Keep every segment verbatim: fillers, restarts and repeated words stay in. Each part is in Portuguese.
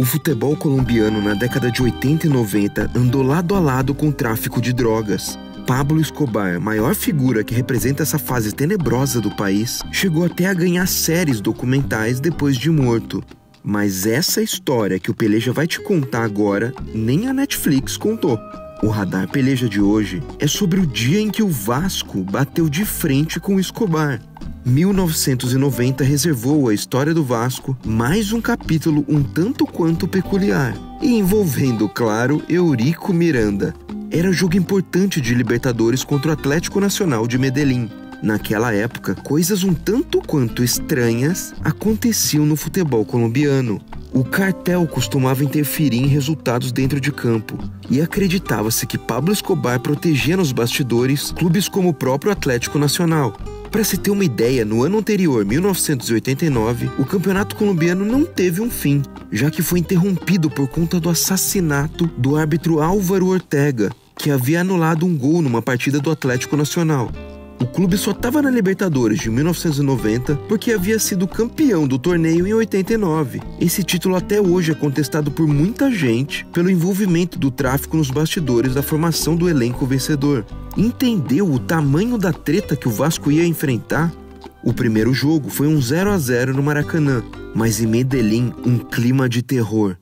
futebol colombiano na década de oitenta e noventa andou lado a lado com o tráfico de drogas. Pablo Escobar, maior figura que representa essa fase tenebrosa do país, chegou até a ganhar séries documentais depois de morto. Mas essa história que o Peleja vai te contar agora, nem a Netflix contou. O Radar Peleja de hoje é sobre o dia em que o Vasco bateu de frente com o Escobar. mil novecentos e noventa reservou à história do Vasco mais um capítulo um tanto quanto peculiar, e envolvendo, claro, Eurico Miranda. Era jogo importante de Libertadores contra o Atlético Nacional de Medellín. Naquela época, coisas um tanto quanto estranhas aconteciam no futebol colombiano. O cartel costumava interferir em resultados dentro de campo, e acreditava-se que Pablo Escobar protegia nos bastidores clubes como o próprio Atlético Nacional. Para se ter uma ideia, no ano anterior, mil novecentos e oitenta e nove, o campeonato colombiano não teve um fim, já que foi interrompido por conta do assassinato do árbitro Álvaro Ortega, que havia anulado um gol numa partida do Atlético Nacional. O clube só estava na Libertadores de mil novecentos e noventa porque havia sido campeão do torneio em oitenta e nove. Esse título até hoje é contestado por muita gente pelo envolvimento do tráfico nos bastidores da formação do elenco vencedor. Entendeu o tamanho da treta que o Vasco ia enfrentar? O primeiro jogo foi um zero a zero no Maracanã, mas em Medellín um clima de terror.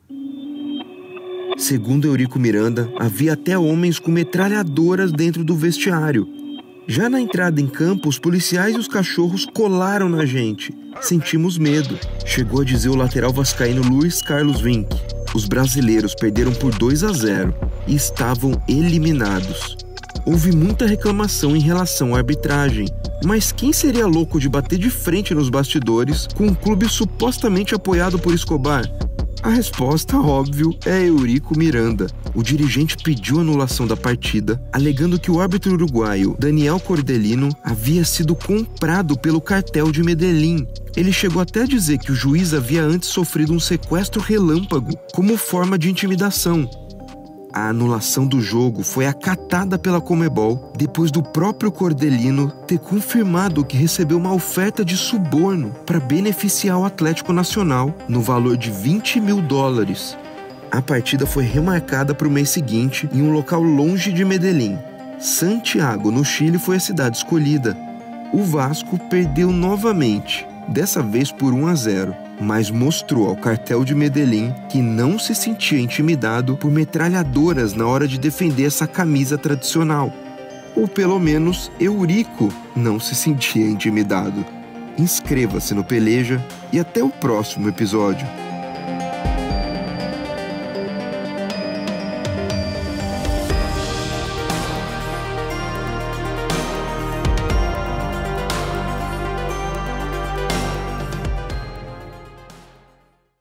Segundo Eurico Miranda, havia até homens com metralhadoras dentro do vestiário. Já na entrada em campo, os policiais e os cachorros colaram na gente. Sentimos medo, chegou a dizer o lateral vascaíno Luiz Carlos Vinck. Os brasileiros perderam por dois a zero e estavam eliminados. Houve muita reclamação em relação à arbitragem, mas quem seria louco de bater de frente nos bastidores com um clube supostamente apoiado por Escobar? A resposta, óbvio, é Eurico Miranda. O dirigente pediu anulação da partida, alegando que o árbitro uruguaio Daniel Cordelino havia sido comprado pelo cartel de Medellín. Ele chegou até a dizer que o juiz havia antes sofrido um sequestro relâmpago como forma de intimidação. A anulação do jogo foi acatada pela Conmebol depois do próprio Cordelino ter confirmado que recebeu uma oferta de suborno para beneficiar o Atlético Nacional no valor de vinte mil dólares. A partida foi remarcada para o mês seguinte em um local longe de Medellín. Santiago, no Chile, foi a cidade escolhida. O Vasco perdeu novamente, dessa vez por um a zero. Mas mostrou ao cartel de Medellín que não se sentia intimidado por metralhadoras na hora de defender essa camisa tradicional. Ou pelo menos Eurico não se sentia intimidado. Inscreva-se no Peleja e até o próximo episódio.